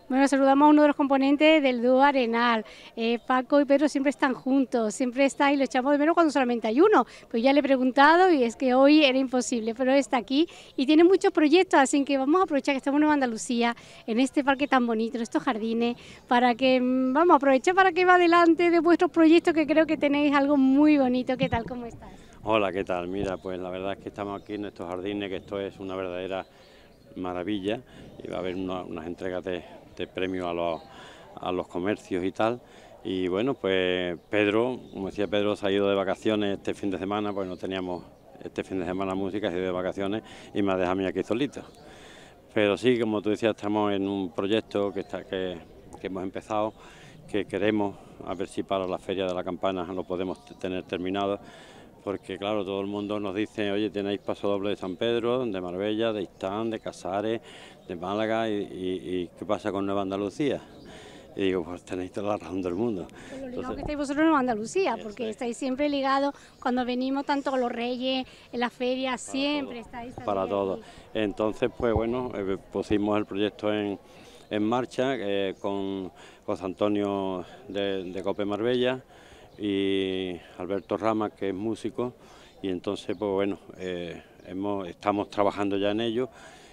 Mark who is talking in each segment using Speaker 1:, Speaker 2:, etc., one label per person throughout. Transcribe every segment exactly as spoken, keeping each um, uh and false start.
Speaker 1: Bueno, saludamos a uno de los componentes del dúo Arenal. Eh, Paco y Pedro siempre están juntos, siempre está y lo echamos de menos cuando solamente hay uno. Pues ya le he preguntado y es que hoy era imposible, pero está aquí y tiene muchos proyectos, así que vamos a aprovechar que estamos en Nueva Andalucía, en este parque tan bonito, en estos jardines, para que, mm, vamos a aprovechar para que va adelante de vuestros proyectos, que creo que tenéis algo muy bonito. ¿Qué tal? ¿Cómo estás?
Speaker 2: Hola, ¿qué tal? Mira, pues la verdad es que estamos aquí en estos jardines, que esto es una verdadera maravilla, y va a haber una- unas entregas de, de premios a los, a los comercios y tal. Y bueno, pues Pedro, como decía Pedro, se ha ido de vacaciones este fin de semana, pues no teníamos este fin de semana música, se ha ido de vacaciones y me ha dejado a mí aquí solito. Pero sí, como tú decías, estamos en un proyecto que, está, que, que hemos empezado, que queremos, a ver si para la Feria de la Campana lo podemos tener terminado, porque claro, todo el mundo nos dice, oye, tenéis paso doble de San Pedro, de Marbella, de Istán, de Casares, de Málaga, y, y- y ¿qué pasa con Nueva Andalucía? Y digo, pues tenéis toda la razón del mundo.
Speaker 1: Por lo ligado
Speaker 2: Entonces,
Speaker 1: que estáis vosotros en Nueva Andalucía,
Speaker 2: eso
Speaker 1: porque
Speaker 2: es,
Speaker 1: estáis siempre ligados cuando venimos, tanto con los reyes, en las ferias,
Speaker 2: para todo,
Speaker 1: siempre estáis
Speaker 2: para
Speaker 1: también
Speaker 2: todo.
Speaker 1: allí.
Speaker 2: Entonces, pues bueno, eh, pusimos el proyecto en, en marcha eh, con José Antonio de, de Cope Marbella y Alberto Rama, que es músico, y entonces, pues bueno, eh, hemos, estamos trabajando ya en ello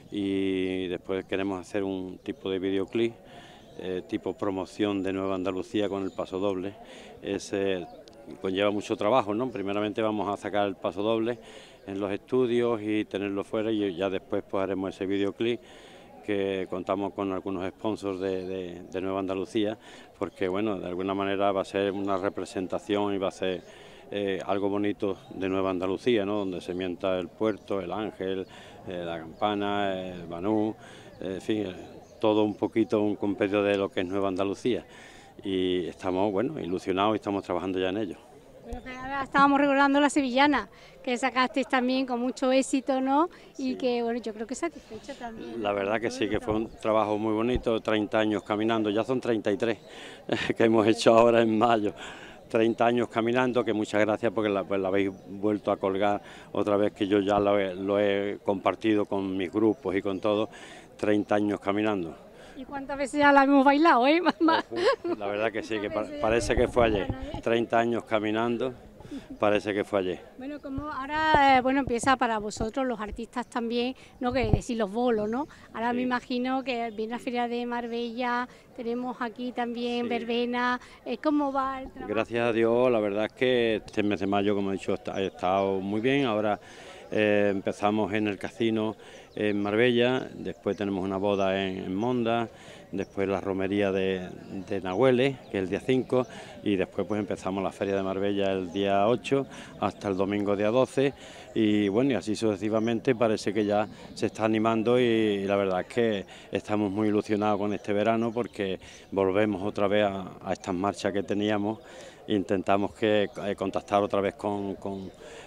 Speaker 2: y después queremos hacer un tipo de videoclip, eh, tipo promoción de Nueva Andalucía con el paso doble. Ese conlleva mucho trabajo, ¿no? Primeramente vamos a sacar el paso doble en los estudios y tenerlo fuera, y ya después pues haremos ese videoclip, que contamos con algunos sponsors de, de, de Nueva Andalucía, porque bueno, de alguna manera va a ser una representación y va a ser eh, algo bonito de Nueva Andalucía, ¿no? Donde se mienta el puerto, el Ángel, eh, la Campana, el Banú, eh, en fin, eh, todo un poquito un compendio de lo que es Nueva Andalucía. Y estamos, bueno, ilusionados y estamos trabajando ya en ello.
Speaker 1: Bueno, que ahora estábamos recordando la sevillana, que sacasteis también con mucho éxito, ¿no? Y
Speaker 2: Sí.
Speaker 1: que, bueno, yo creo que satisfecho también,
Speaker 2: La
Speaker 1: ¿no? Con
Speaker 2: verdad que
Speaker 1: todo
Speaker 2: sí,
Speaker 1: ese
Speaker 2: que fue un
Speaker 1: trabajo.
Speaker 2: trabajo muy bonito, treinta años caminando, ya son treinta y tres que hemos hecho ahora en mayo. treinta años caminando, que muchas gracias porque la, pues la habéis vuelto a colgar otra vez, que yo ya lo he, lo he compartido con mis grupos y con todo. treinta años caminando.
Speaker 1: ¿Y cuántas veces ya la hemos bailado, eh, mamá?
Speaker 2: Ojo, la verdad que sí, que pa-
Speaker 1: Muchas veces ya
Speaker 2: parece
Speaker 1: tenemos
Speaker 2: que
Speaker 1: la
Speaker 2: fue ayer.
Speaker 1: sevillana, ¿eh?
Speaker 2: treinta años caminando, parece que fue ayer.
Speaker 1: Bueno, como ahora, eh, bueno, empieza para vosotros, los artistas también, no que decir los bolos, ¿no? Ahora me
Speaker 2: Sí.
Speaker 1: imagino que viene la Feria de Marbella, tenemos aquí también
Speaker 2: Sí.
Speaker 1: verbena, eh, ¿cómo va el trabajo?
Speaker 2: Gracias a Dios, la verdad es que este mes de mayo, como he dicho, está- ha estado muy bien. Ahora eh, empezamos en el casino en Marbella, después tenemos una boda en, en Monda, después la romería de, de Nahueles, que es el día cinco, y después pues empezamos la feria de Marbella el día ocho hasta el domingo día doce, y bueno, y así sucesivamente. Parece que ya se está animando y, y la verdad es que estamos muy ilusionados con este verano, porque volvemos otra vez a, a estas marchas que teníamos. Intentamos que eh, contactar otra vez con, con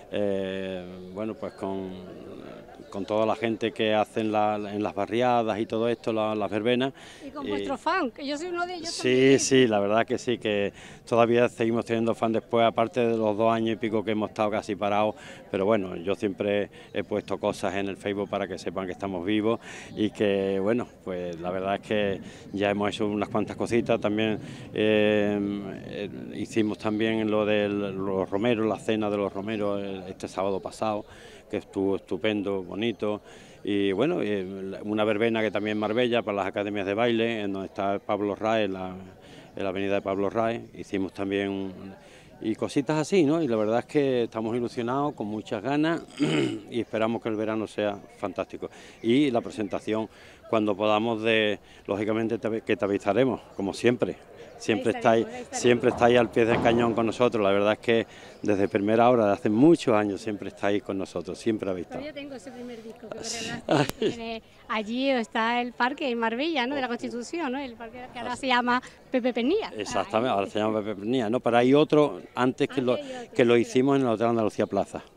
Speaker 2: eh, bueno, pues con, con toda la gente que hacen la, en las barriadas y todo esto, la- las verbenas.
Speaker 1: Y con
Speaker 2: Y-
Speaker 1: vuestros fans, que yo soy uno de ellos
Speaker 2: Sí,
Speaker 1: también.
Speaker 2: sí, la verdad que sí, que todavía seguimos teniendo fan después, aparte de los dos años y pico que hemos estado casi parados, pero bueno, yo siempre he puesto cosas en el Facebook para que sepan que estamos vivos, y que bueno, pues la verdad es que ya hemos hecho unas cuantas cositas. También eh, eh, hicimos también lo de los romeros, la cena de los romeros el- este sábado pasado, que estuvo estupendo, bonito. Y bueno, eh, una verbena que también en Marbella para las academias de baile, en donde está Pablo Rae, en la, en la avenida de Pablo Rae. Hicimos también un- y cositas así, ¿no? Y la verdad es que estamos ilusionados, con muchas ganas, y esperamos que el verano sea fantástico. Y la presentación, cuando podamos, de, lógicamente te- que te avisaremos, como siempre. Siempre
Speaker 1: Ahí
Speaker 2: estáis,
Speaker 1: estaremos, ahí estaremos.
Speaker 2: siempre estáis al pie del cañón con nosotros. La verdad es que desde primera hora, de hace muchos años, siempre estáis con nosotros, siempre habéis estado.
Speaker 1: Todavía tengo ese primer disco que me regalaste, que tiene- allí está el parque en Marbella, ¿no? De la Constitución, ¿no? El parque que ahora se llama Pepe Penía.
Speaker 2: Exactamente, ahora se llama Pepe Pernía, ¿no? Pero hay otro antes que lo,
Speaker 1: Antes hay otro,
Speaker 2: que lo
Speaker 1: sí,
Speaker 2: hicimos en el Hotel Andalucía Plaza.
Speaker 1: Así que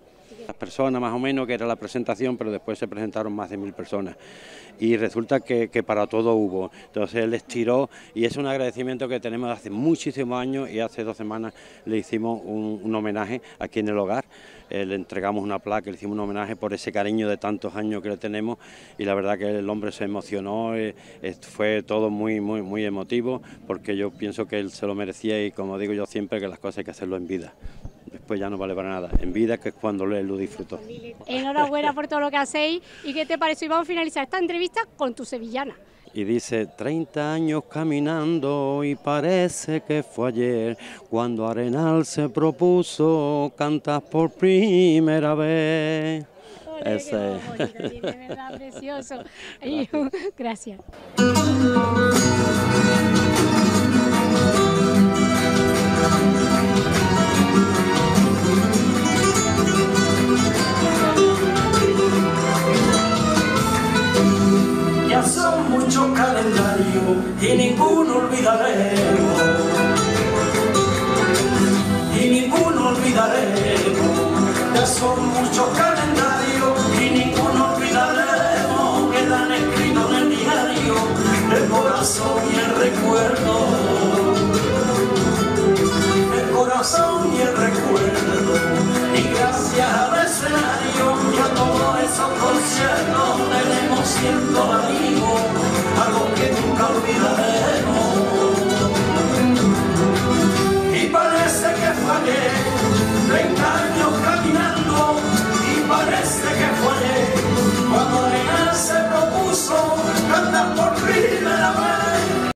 Speaker 2: Las personas más o menos, que era la presentación, pero después se presentaron más de mil personas. Y resulta que, que para todo hubo. Entonces él estiró y es un agradecimiento que tenemos hace muchísimos años, y hace dos semanas le hicimos un, un homenaje aquí en el hogar. Eh, le entregamos una placa, le hicimos un homenaje por ese cariño de tantos años que le tenemos, y la verdad que el hombre se emocionó, eh, eh, fue todo muy, muy, muy emotivo, porque yo pienso que él se lo merecía, y como digo yo siempre, que las cosas hay que hacerlo en vida. Después ya no vale para nada, en vida, que es cuando él lo disfrutó.
Speaker 1: Enhorabuena por todo lo que hacéis, y ¿qué te parece? Y vamos a finalizar esta entrevista con tu sevillana.
Speaker 2: Y dice, treinta años caminando y parece que fue ayer cuando Arenal se propuso cantar por primera vez.
Speaker 1: Olé,
Speaker 2: Ese.
Speaker 1: qué bonito, tiene, de verdad, precioso. Gracias.
Speaker 3: Ya son muchos calendarios y ninguno olvidaremos, y ninguno olvidaremos. Ya son muchos calendarios y ninguno olvidaremos, quedan escritos en el diario el corazón y el recuerdo, el corazón y el recuerdo. Y gracias al escenario y a todos esos conciertos tenemos cientos de amigos, algo que nunca olvidaremos. Y parece que fue ayer, treinta años caminando, y parece que